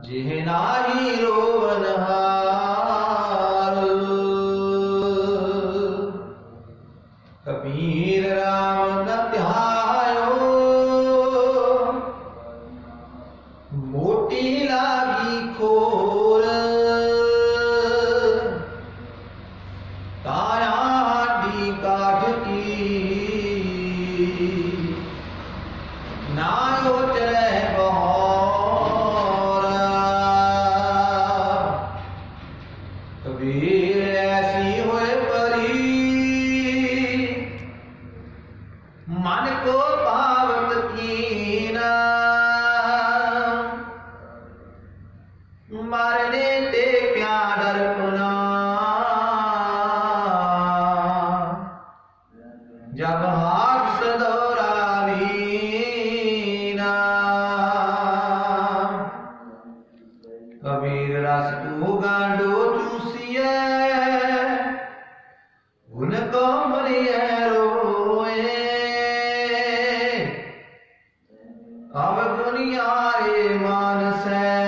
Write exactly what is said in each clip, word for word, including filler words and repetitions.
जिह नाहि रोवनहार। कबीर राम न ध्यायो मोटी लागी खोर। काया हाडी काठ की नायो चले बहोर। कबीर ऐसी होए परी मन को पावत कीना। मरने ते क्या डरपना जब हाथ सदौरावीना। कबीर रस को गांडो चूसिए उनको मरिए रोए। अब दुनिया रे मानस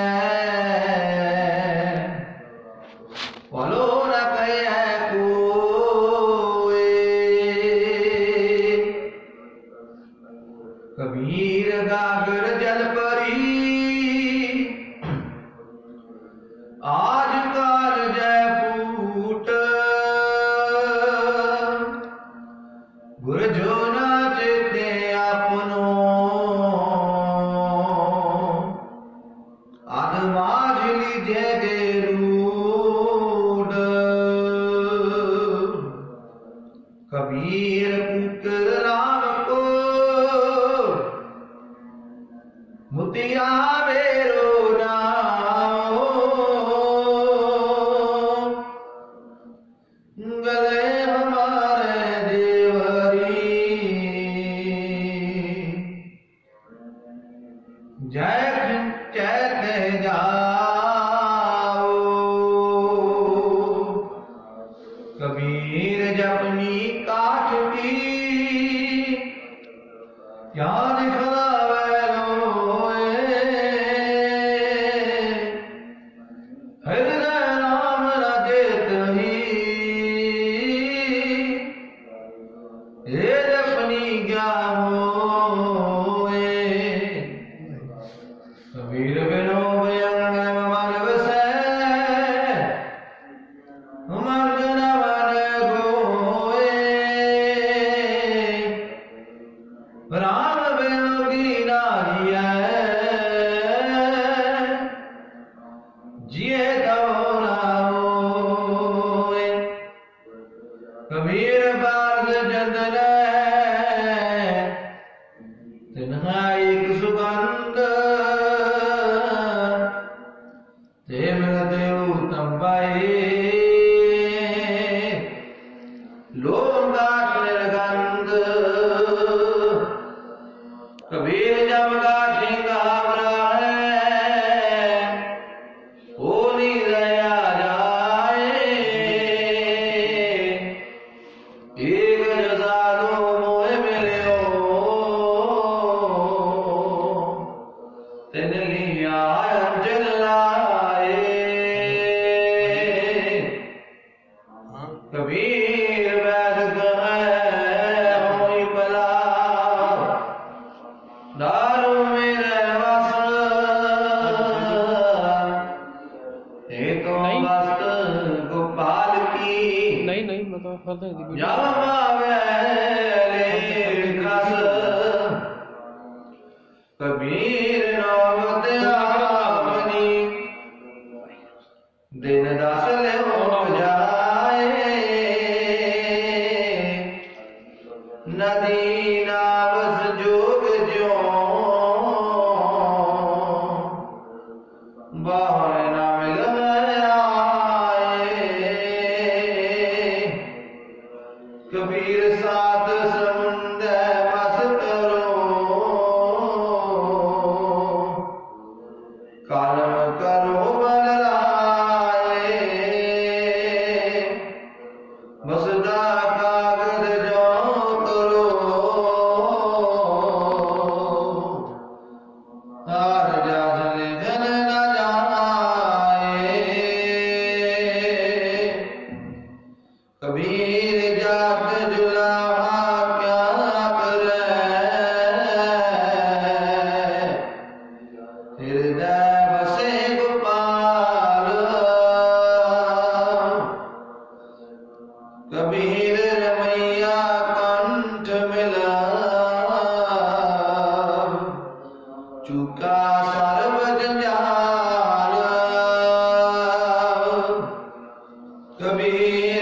बोलो न कहे कोई। कबीर गागर जल परी आज काल जय फूट। गुर जो ना चेते अपनो आद माझ लीजे गे रूड। कबीर पुत्र राम को मुतिया मेरो नाम। गले हमारे देवरी जय चैते जाओ। कबीर जपनी काठ की याद खलावे रोए। हृदय राम न जेतहि हे जपनी क्या होए। कबीर बिनो भयंग मन बसै मर्ग न मन गोए। राम बिनो की नारिया जिए तो ना होए। कबीर बार जंदन तिन्हा एक सुगंध ते मिलते उत्तम पाए। लोगा निर्गंध कबीर जब गाठी गावरा है ओ निरया जाए। एक जसालो मोह मिलो तेन लिया अंजल लाए। कबीर वैद कहे होई भला दारू मेरे वस। एक वस्त गोपाल की नहीं नहीं मतलब फर्दर जब आवे लेखस। कबीर नौबत आपनी दिन दस ले हो जाए। नदी नावस जोग ज्यों बाहर ना मिल आए। कबीर सात समुंदर बस करो कालम करो बलराए। बसदा कागज जो करो हार जा चले जन न जा। ਕਬੀਰ